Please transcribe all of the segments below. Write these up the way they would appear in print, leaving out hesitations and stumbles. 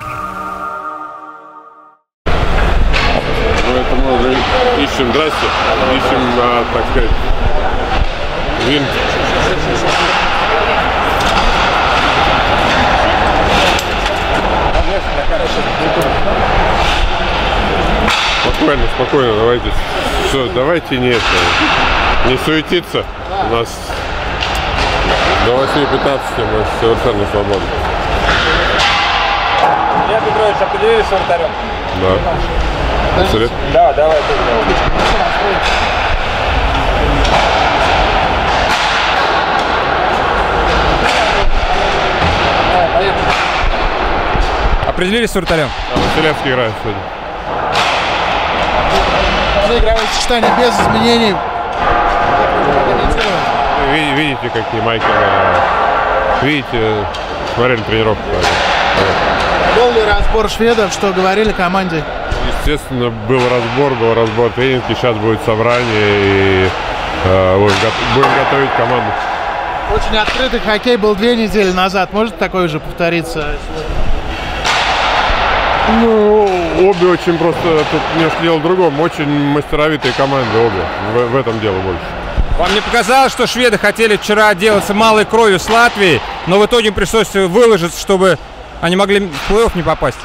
Поэтому уже ищем, здрасте, ищем, так сказать, винт. Спокойно, спокойно, давайте. Все, давайте не суетиться. У нас до 8:15 мы совершенно свободны. Илья Петрович, определились с вратарем? Да. Да, давай. Определились с вратарем? Да, Василевский играет сегодня. Игровое сочетание без изменений. Видите, какие майки. Видите, смотрели тренировку. Был ли разбор шведов, что говорили команде? Естественно, был разбор тренинги, сейчас будет собрание и будем готовить команду. Очень открытый хоккей был 2 недели назад. Может такое же повториться? Ну, обе очень просто, тут немножко дело в другом, очень мастеровитые команды обе, в этом дело больше. Вам не показалось, что шведы хотели вчера отделаться малой кровью с Латвией, но в итоге пришлось выложиться, чтобы они могли в плей-офф не попасть?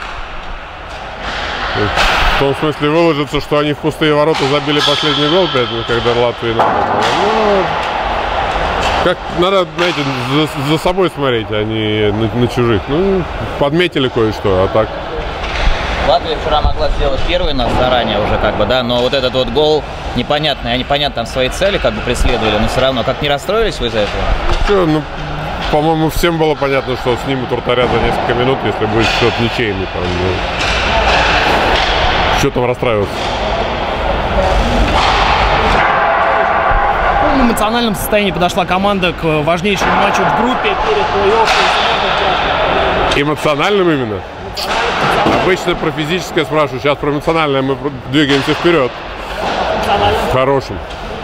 В том смысле выложиться, что они в пустые ворота забили последний гол, когда Латвия напала. Ну, как надо, знаете, за собой смотреть, а не на чужих. Ну, подметили кое-что, а так. Латвия вчера могла сделать первый нас заранее уже, как бы, да, но вот этот вот гол непонятный, они, понятно, там свои цели как бы преследовали, но все равно, как не расстроились вы из-за этого? Что, ну, по-моему, всем было понятно, что снимут вратаря за несколько минут, если будет счет ничейный, там, ну, что там расстраиваться. В каком эмоциональном состоянии подошла команда к важнейшему матчу в группе перед плей-офф? Эмоциональным именно? Обычно про физическое спрашиваю, сейчас про эмоциональное, мы двигаемся вперед. В хорошем.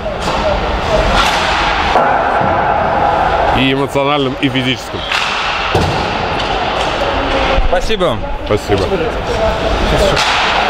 И эмоциональном, и физическом. Спасибо вам. Спасибо.